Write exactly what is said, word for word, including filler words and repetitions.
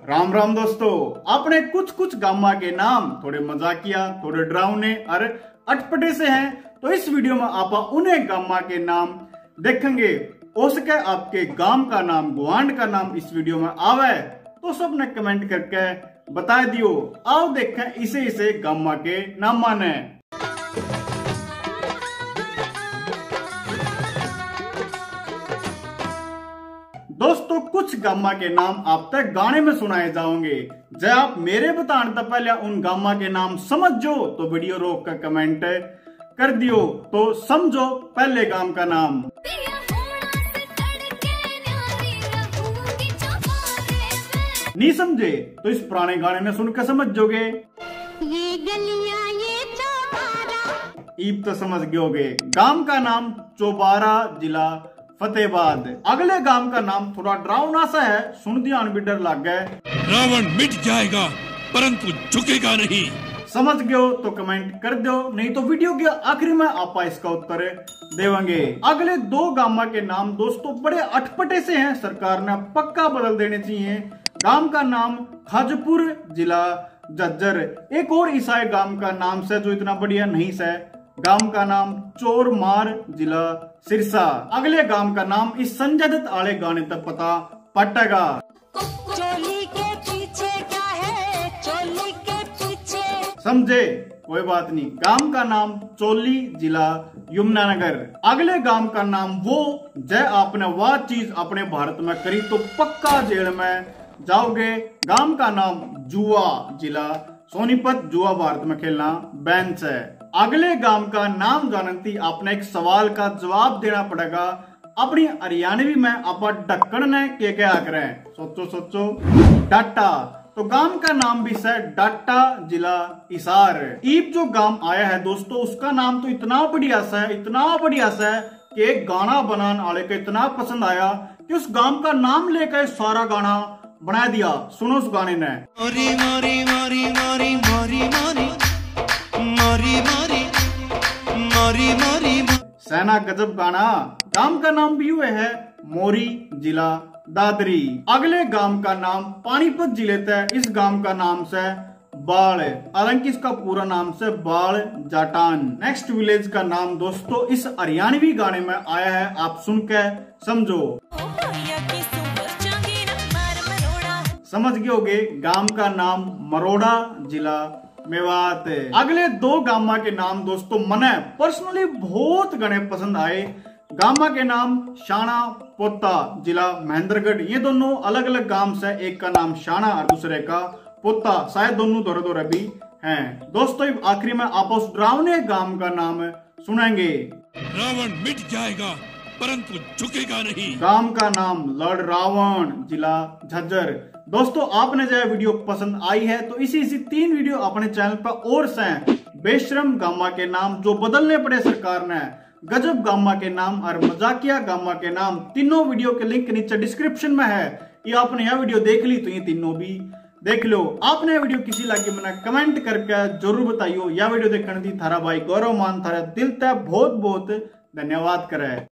राम राम दोस्तों, आपने कुछ कुछ गामा के नाम थोड़े मजाकिया, थोड़े डरावने और अटपटे से हैं। तो इस वीडियो में आप उन्हें गामा के नाम देखेंगे। हो सके आपके गांव का नाम, गुआंड का नाम इस वीडियो में आवे तो सबने कमेंट करके बता दियो। आओ देखें इसे इसे गामा के नाम माने। दोस्तों, कुछ गामा के नाम आप तक गाने में सुनाए जाओगे। जब आप मेरे बताने तो पहले उन गामा के नाम समझ जो तो वीडियो रोक कर कमेंट कर दियो। तो समझो पहले गांव का नाम। नहीं समझे तो इस पुराने गाने में सुनकर समझ जोगे। ये गलियां ये चौबारा, ईब तो समझ गयोगे। गांव का नाम चौबारा, जिला फतेहाबाद। अगले गांव का नाम थोड़ा डरावना सा है, सुन ध्यान भी डर लग गए। रावण मिट जाएगा परंतु झुकेगा नहीं। समझ गयो तो कमेंट कर दो, नहीं तो वीडियो के आखिरी में आप इसका उत्तर देवेंगे। अगले दो गांव के नाम दोस्तों बड़े अटपटे से हैं, सरकार ने पक्का बदल देने चाहिए। गांव का नाम खाजपुर, जिला झज्जर। एक और ईसाई गांव का नाम से जो इतना बढ़िया नहीं से। गांव का नाम चोरमार, जिला सिरसा। अगले गांव का नाम इस संजय दत्त आले गाने तक पता पटेगा। चोली के पीछे क्या है, चोली के पीछे। समझे, कोई बात नहीं। गांव का नाम चोली, जिला यमुनानगर। अगले गांव का नाम वो जय आपने वह चीज अपने भारत में करी तो पक्का जेल में जाओगे। गांव का नाम जुआ, जिला सोनीपत। जुआ भारत में खेलना बैन है। अगले गांव का नाम जानती आपने एक सवाल का जवाब देना पड़ेगा। अपनी हरियाणवी में आप ढक्कन ने के क्या करें, सोचो सोचो। डाटा। तो गांव का नाम भी है डाटा, जिला हिसार। ईब जो गांव आया है दोस्तों, उसका नाम तो इतना बढ़िया सा है, इतना बढ़िया सा है कि एक गाना बनाने वाले को इतना पसंद आया कि उस गांव का नाम लेकर सारा गाना बना दिया। सुनो उस गाने ने। मोरी मोरी मोरी मोरी मोरी मोरी मोरी मोरी मोरी मोरी। सेना गजब गाना। गांव का नाम भी हुए है मोरी, जिला दादरी। अगले गांव का नाम पानीपत जिले तक। इस गांव का नाम से बाल, हालांकि इसका पूरा नाम से बाल जाटान। नेक्स्ट विलेज का नाम दोस्तों इस हरियाणवी गाने में आया है, आप सुन के समझो। समझ गए होगे। गांव का नाम मरोड़ा, जिला मेवात। अगले दो गांव के नाम दोस्तों मने पर्सनली बहुत गणे पसंद आए। गांव के नाम शाना पोता, जिला महेंद्रगढ़। ये दोनों अलग अलग गांव से, एक का नाम शाना और दूसरे का पोता। शायद दोनों दौरे दौरे भी हैं। दोस्तों आखिरी में आप उस डरावने गांव का नाम सुनेंगे। रावण मिट जाएगा परंतु झुकेगा नहीं। गांव का नाम लड़ रावण, जिला झज्जर। दोस्तों आपने जो वीडियो पसंद आई है तो इसी इसी तीन वीडियो अपने चैनल पर और से बेशरम गामा के नाम जो बदलने पड़े सरकार ने, गजब गामा के नाम और मजाकिया गामा के नाम, तीनों वीडियो के लिंक नीचे डिस्क्रिप्शन में है। ये आपने यह वीडियो देख ली तो ये तीनों भी देख लो। आपने वीडियो किसी लगे मैंने कमेंट करके जरूर बताइयो। यह वीडियो देखने दी थारा भाई गौरव मान थारा दिल तक बहुत बहुत धन्यवाद करे।